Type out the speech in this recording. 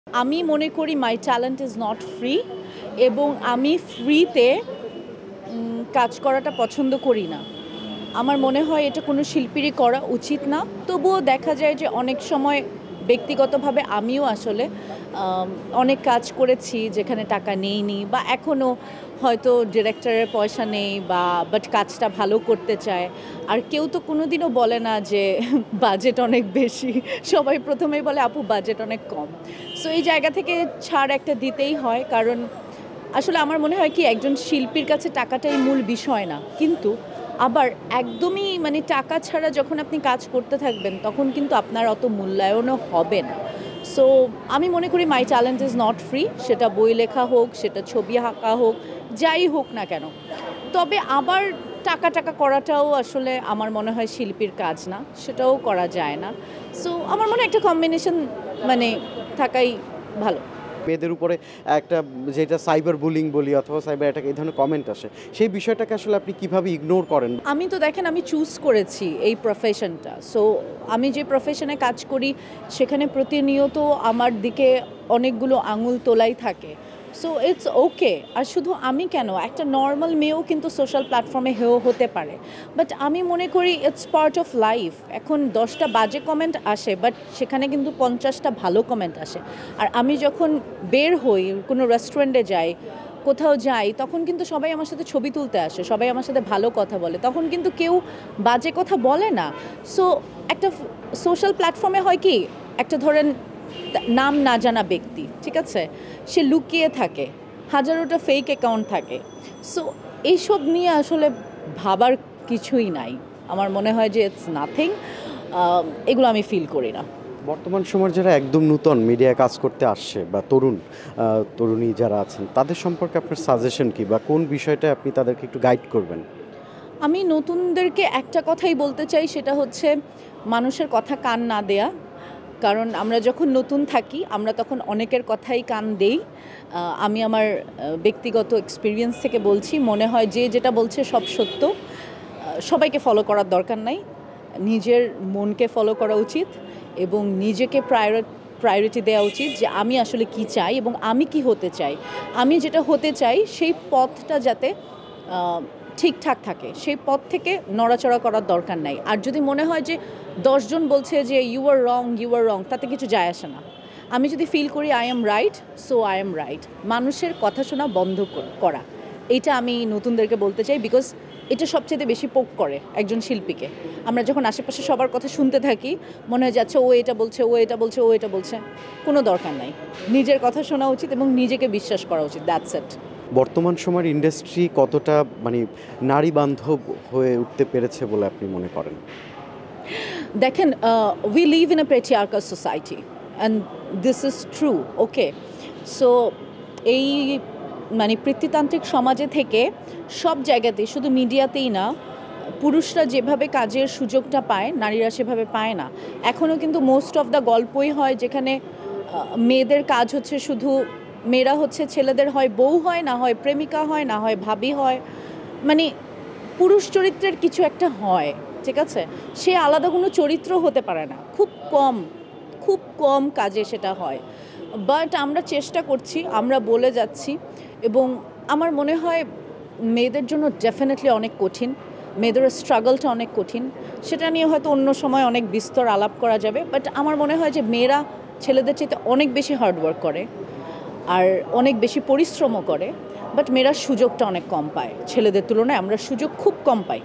আমি মনে করি my talent is not free এবং আমি ফ্রিতে কাজ করাটা পছন্দ করি না। আমার মনে হয় এটা কোনো শিল্পীরই করা উচিত না। তবুও দেখা যায় যে অনেক সময় ব্যক্তিগতভাবে আমিও আসলে অনেক কাজ করেছি যেখানে টাকা নেইনি বা এখনও হয়তো ডিরেক্টরের পয়সা নেই বাট কাজটা ভালো করতে চায়। আর কেউ তো কোনো দিনও বলে না যে বাজেট অনেক বেশি, সবাই প্রথমেই বলে আপু বাজেট অনেক কম। সো এই জায়গা থেকে ছাড় একটা দিতেই হয়, কারণ আসলে আমার মনে হয় কি একজন শিল্পীর কাছে টাকাটাই মূল বিষয় না, কিন্তু আবার একদমই মানে টাকা ছাড়া যখন আপনি কাজ করতে থাকবেন তখন কিন্তু আপনার অত মূল্যায়নও হবে না। সো আমি মনে করি my talent is not free, সেটা বই লেখা হোক, সেটা ছবি আঁকা হোক, যাই হোক না কেন। তবে আবার টাকা করাটাও আসলে আমার মনে হয় শিল্পীর কাজ না, সেটাও করা যায় না। সো আমার মনে হয় একটা কম্বিনেশন মানে থাকাই ভালো। মেয়েদের উপরে একটা যেটা সাইবার বুলিং বলি অথবা সাইবার অ্যাটাক এই ধরনের কমেন্ট আসে, সেই বিষয়টাকে আসলে আপনি কিভাবে ইগনোর করেন? আমি তো দেখেন আমি চুজ করেছি এই প্রফেশনটা। সো আমি যে প্রফেশনে কাজ করি সেখানে প্রতিনিয়ত আমার দিকে অনেকগুলো আঙুল তোলাই থাকে। So it's okay. আর শুধু আমি কেন, একটা নর্মাল মেয়েও কিন্তু সোশ্যাল প্ল্যাটফর্মে হেও হতে পারে। বাট আমি মনে করি ইটস পার্ট অফ লাইফ। এখন 10টা বাজে কমেন্ট আসে, বাট সেখানে কিন্তু 50টা ভালো কমেন্ট আসে। আর আমি যখন বের হই, কোনো রেস্টুরেন্টে যাই, কোথাও যাই, তখন কিন্তু সবাই আমার সাথে ছবি তুলতে আসে, সবাই আমার সাথে ভালো কথা বলে, তখন কিন্তু কেউ বাজে কথা বলে না। সো একটা সোশ্যাল প্ল্যাটফর্মে হয় কি, একটা ধরেন নাম না জানা ব্যক্তি, ঠিক আছে, সে লুকিয়ে থাকে, হাজারোটা ফেক অ্যাকাউন্ট থাকে। সো এইসব নিয়ে আসলে ভাবার কিছুই নাই। আমার মনে হয় যে ইটস নাথিং, এগুলো আমি ফিল করি না। বর্তমান সময়ের যারা একদম নূতন মিডিয়ায় কাজ করতে আসছে বা তরুণী যারা আছেন, তাদের সম্পর্কে আপনার সাজেশন কি, বা কোন বিষয়টা আপনি তাদেরকে একটু গাইড করবেন? আমি নতুনদেরকে একটা কথাই বলতে চাই, সেটা হচ্ছে মানুষের কথা কান না দেয়া। কারণ আমরা যখন নতুন থাকি আমরা তখন অনেকের কথাই কান দেই। আমি আমার ব্যক্তিগত এক্সপিরিয়েন্স থেকে বলছি, মনে হয় যে যেটা বলছে সব সত্য। সবাইকে ফলো করার দরকার নাই, নিজের মনকে ফলো করা উচিত এবং নিজেকে প্রায়োরিটি দেওয়া উচিত যে আমি আসলে কি চাই এবং আমি কি হতে চাই। আমি যেটা হতে চাই সেই পথটা যাতে ঠিকঠাক থাকে, সেই পথ থেকে নড়াচড়া করার দরকার নাই। আর যদি মনে হয় যে 10 জন বলছে যে ইউ আর রং, তাতে কিছু যায় আসে না। আমি যদি ফিল করি I am right, so I am right. মানুষের কথা শোনা বন্ধ করা, এটা আমি নতুনদেরকে বলতে চাই, বিকজ এটা সবচেয়ে বেশি পোক করে একজন শিল্পীকে। আমরা যখন আশেপাশে সবার কথা শুনতে থাকি, মনে হয় যাচ্ছে ও এটা বলছে, ও এটা বলছে, ও এটা বলছে। কোনো দরকার নাই, নিজের কথা শোনা উচিত এবং নিজেকে বিশ্বাস করা উচিত, দ্যাটস ইট। বর্তমান সময়ের ইন্ডাস্ট্রি কতটা মানে নারী বান্ধব হয়ে উঠতে পেরেছে বলে আপনি মনে করেন? দেখেন, we live in a patriarchal society and this is true, okay. So এই মানে পিতৃতান্ত্রিক সমাজে থেকে সব জায়গাতেই, শুধু মিডিয়াতেই না, পুরুষরা যেভাবে কাজের সুযোগটা পায় নারীরা সেভাবে পায় না। এখনও কিন্তু মোস্ট অফ দ্য গল্পই হয় যেখানে মেয়েদের কাজ হচ্ছে শুধু, মেয়েরা হচ্ছে ছেলেদের হয় বউ হয়, না হয় প্রেমিকা হয়, না হয় ভাবি হয়, মানে পুরুষ চরিত্রের কিছু একটা হয়, ঠিক আছে, সে আলাদা কোনো চরিত্র হতে পারে না, খুব কম কাজে সেটা হয়। বাট আমরা চেষ্টা করছি, আমরা বলে যাচ্ছি, এবং আমার মনে হয় মেয়েদের জন্য ডেফিনেটলি অনেক কঠিন, মেয়েদের স্ট্রাগলটা অনেক কঠিন। সেটা নিয়ে হয়তো অন্য সময় অনেক বিস্তর আলাপ করা যাবে। বাট আমার মনে হয় যে মেয়েরা ছেলেদের চাইতে অনেক বেশি হার্ডওয়ার্ক করে আর অনেক বেশি পরিশ্রমও করে, বাট মেয়েরা সুযোগটা অনেক কম পায় ছেলেদের তুলনায়, আমরা সুযোগ খুব কম পাই।